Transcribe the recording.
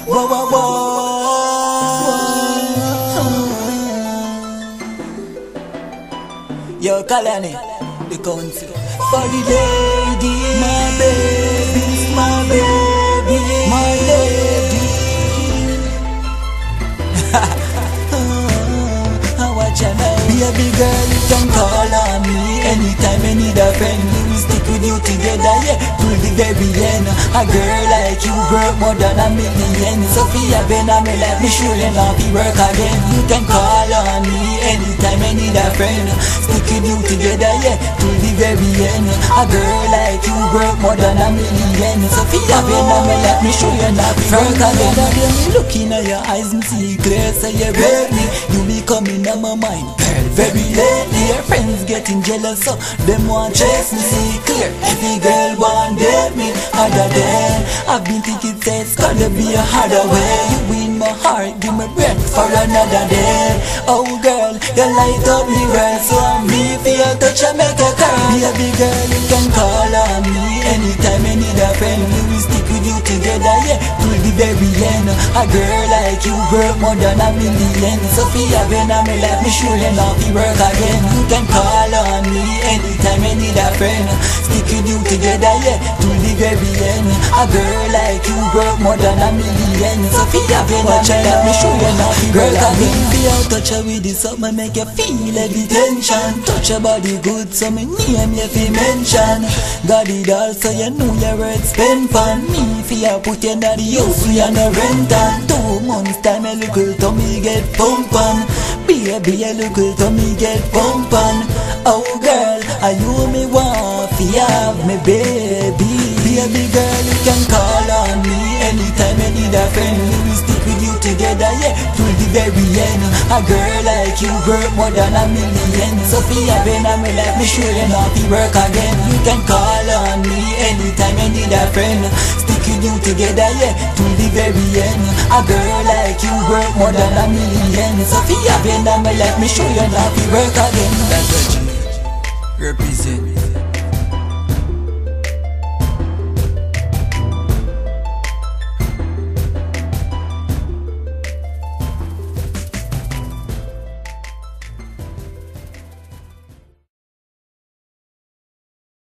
Whoa, whoa, whoa. Yo, Kalani, the council. For the lady, my baby, my baby, my lady. Watch out now. Baby girl, you can call on me anytime you need a friend. We will stick with you together, yeah, till the very end. A girl like you worth more than a million. Sophia Ben, I'm like me sure you not be work again. You can call on me anytime you need a friend. Stick with you together, yeah, till the very end. A girl like you worth more than a million. Sophia Ben, I'm like me sure you not be work again. Looking at your eyes, me see clear, so you read me. You be coming on my mind, girl, very lately. Your friends getting jealous, so them want chase me. See clear, every girl want date me. Other day, I've been thinking that it's gonna be a harder way. You win my heart, give me breath for another day. Oh girl, you light up me world, so I'm me for your touch and make a curl. Baby girl, you can call on me anytime you need a friend. We will stick with you together, yeah, till the very end. A girl like you worth more than a million. Sophia Ben, I'm like me sure you not be work again. You can call on me anytime you need a friend. Stick with you together, yeah, till the very end. A girl like you worth more than a million. Sophia Ben, I'm like me sure you not be work again. Be out touch her with this up, make you feel every tension. Touch your body good, so me name you fi mention. Got it all, so you know your worth spend fun. Me fi ya put you in the house, we are no rent on. 2 months time, a little tummy get pump on. Baby, a little tummy get pump on. Oh girl, are you me want fi have me baby? Baby girl, you can call on me anytime you need a friend. We will stick with you together, yeah, till the very end. A girl like you worth more than a million. Sophia Ben, I'm like me sure you not be work again. You can call on me anytime you need a friend. Stick with you together, yeah, till the very end. A girl like you worth more than a million. Sophia Ben, I'm like me sure you not be work again. That's what you represent.